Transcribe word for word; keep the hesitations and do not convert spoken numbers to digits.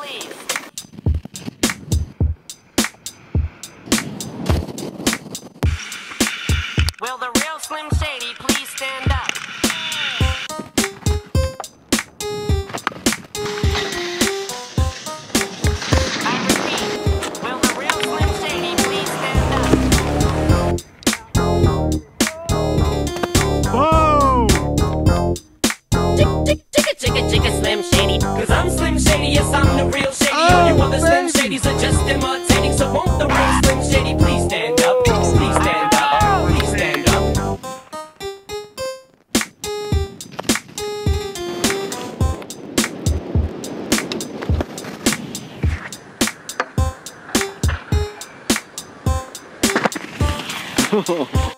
please. Will the real Slim Shady please stand up? I repeat, will the real Slim Shady please stand up? Whoa! Chick, chick, chicka, chicka, chicka, Slim Shady. Cause I'm Slim Shady, yes, I'm the real Shady. Oh, All you other Slim baby. Shadys are just imitating. So won't the real Slim Shady please stand up? Please stand up, please stand up. Oh.